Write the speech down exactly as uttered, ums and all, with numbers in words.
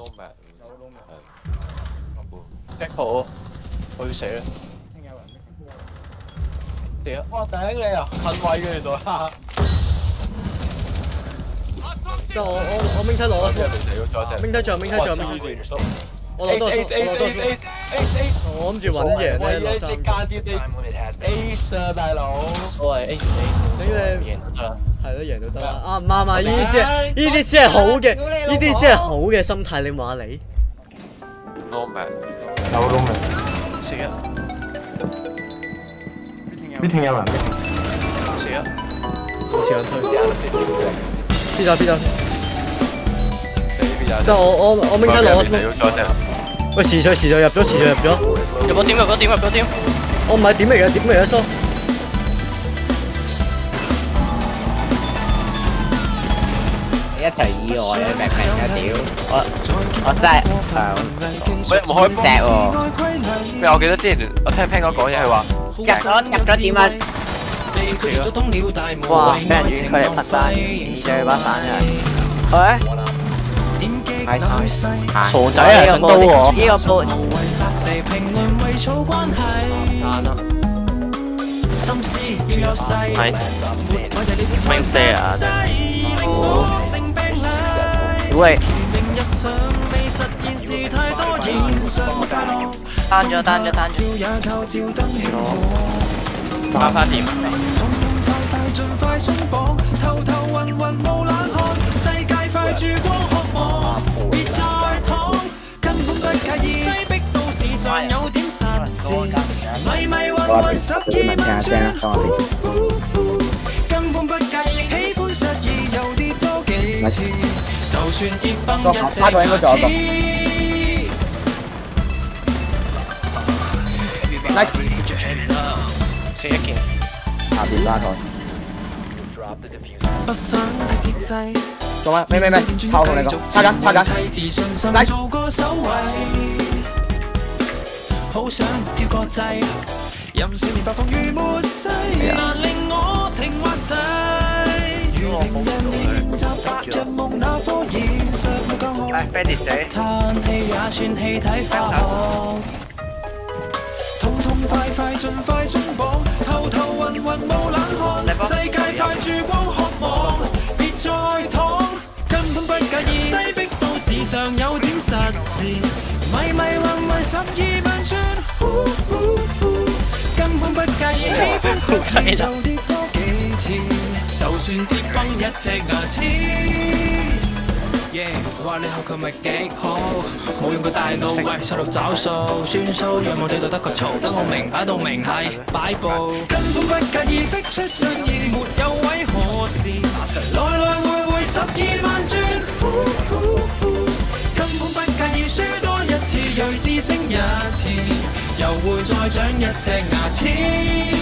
撈命， 有撈命。 係。 擊好，我要死啦！ 聽有人屌，哇頂你啊！近位嘅原來嚇。 得我我我明睇攞咗， 明睇仲有明睇仲有明睇仲有。我攞多數，我攞多數。我諗住揾贏咧，落三。 Ace 啊，大佬！我係 Ace Ace。 咁你贏得啦。係咯，贏都得啦。啱唔啱啊？呢啲先係呢啲先係好嘅，呢啲先係好嘅心態。你話你？ 撈命， 有撈命。 死啊！ 呢聽有人。 死啊！ 冇時間推。邊走邊走。得我我我明睇攞。喂，時序時序入咗，時序入咗。 入咗點？入咗點？入咗點？ 我唔係點嚟嘅，點嚟嘅蘇？ 一齊意外啊！明明啊屌！我我真係喂唔開波錫喎。 咩？我記得之前我聽 Pan 哥講嘢，佢話入咗入咗點啊！哇！俾人遠距離拍單，二隻把散人。喂？係傻仔啊！想刀喎！ 呢個波。 單啊！ 係。 明射啊！ 喂！單咗單咗單咗。 打翻點？ 我俾十二蚊聽下聲啦，放我哋。個下個應該仲有個。Nice。 射一件。 下邊拉台。做咩？咩咩咩？抄同你講，叉緊叉緊。Nice。好想跳國際，任少年白放如沒世，難令我停或滯。如平人練習白日夢那科現實沒教學，嘆氣也算氣體化學。痛痛快快盡快鬆綁，頭頭暈暈冒冷汗，世界快曙光渴望，別再躺，根本不介意，擠迫到時像有點實戰，迷迷混混十二萬轉，根本不介意，喜歡實驗就跌多幾次，就算跌崩一隻牙齒。話你學佢咪幾好，冇用個大腦為細路找數，算數讓我哋度得個嘈，等我明擺到明係擺佈，根本不介意逼出雙意，沒有位可試，來來回回十二萬轉，根本不介意輸多一次，睿智升一次，又會再長一隻牙齒。